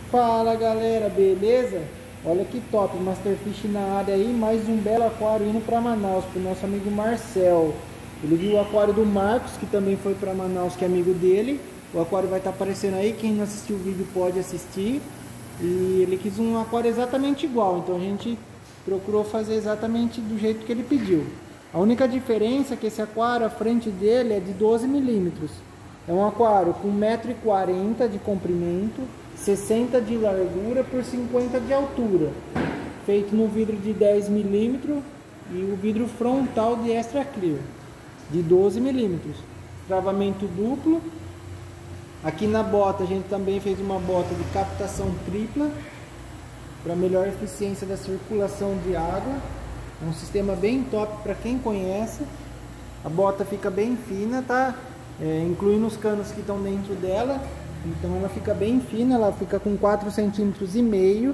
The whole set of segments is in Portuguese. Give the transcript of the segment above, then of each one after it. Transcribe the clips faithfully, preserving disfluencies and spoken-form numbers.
Fala galera, beleza? Olha que top, Masterfish na área aí, mais um belo aquário indo para Manaus, pro nosso amigo Marcel. Ele viu o aquário do Marcos, que também foi para Manaus, que é amigo dele. O aquário vai estar aparecendo aí, quem não assistiu o vídeo pode assistir. E ele quis um aquário exatamente igual, então a gente procurou fazer exatamente do jeito que ele pediu. A única diferença é que esse aquário, a frente dele é de doze milímetros. É um aquário com um metro e quarenta de comprimento, sessenta de largura por cinquenta de altura, feito no vidro de dez milímetros e o vidro frontal de extra clear de doze milímetros, travamento duplo. Aqui na bota a gente também fez uma bota de captação tripla para melhor eficiência da circulação de água. É um sistema bem top para quem conhece. A bota fica bem fina, tá? É, incluindo os canos que estão dentro dela. Então ela fica bem fina, ela fica com quatro centímetros e meio.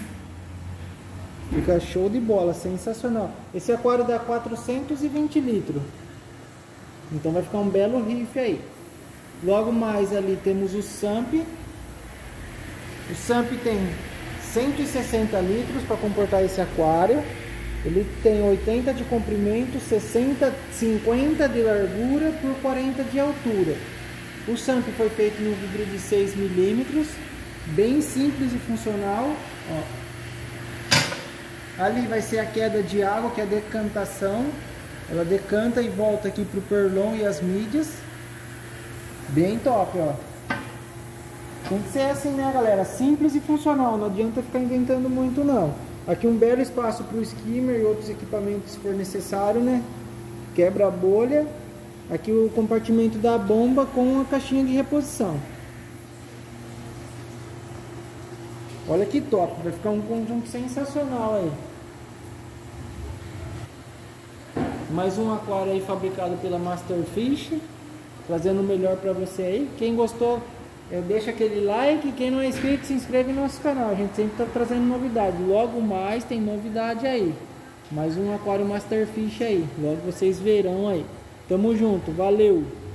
Fica show de bola, sensacional. Esse aquário dá quatrocentos e vinte litros. Então vai ficar um belo riff aí. Logo mais ali temos o Samp. O Samp tem cento e sessenta litros para comportar esse aquário. Ele tem oitenta de comprimento, sessenta, cinquenta de largura por quarenta de altura. O Samp foi feito no vidro de seis milímetros, bem simples e funcional. Ó. Ali vai ser a queda de água, que é a decantação. Ela decanta e volta aqui para o perlon e as mídias. Bem top, ó. Tem que ser assim, né, galera? Simples e funcional, não adianta ficar inventando muito, não. Aqui um belo espaço para o skimmer e outros equipamentos se for necessário, né? Quebra a bolha. Aqui o compartimento da bomba com a caixinha de reposição. Olha que top, vai ficar um conjunto sensacional aí. Mais um aquário aí fabricado pela Masterfish, trazendo o melhor para você aí. Quem gostou, deixa aquele like. Quem não é inscrito, se inscreve no nosso canal. A gente sempre está trazendo novidade. Logo mais tem novidade aí. Mais um aquário Masterfish aí. Logo vocês verão aí. Tamo junto, valeu!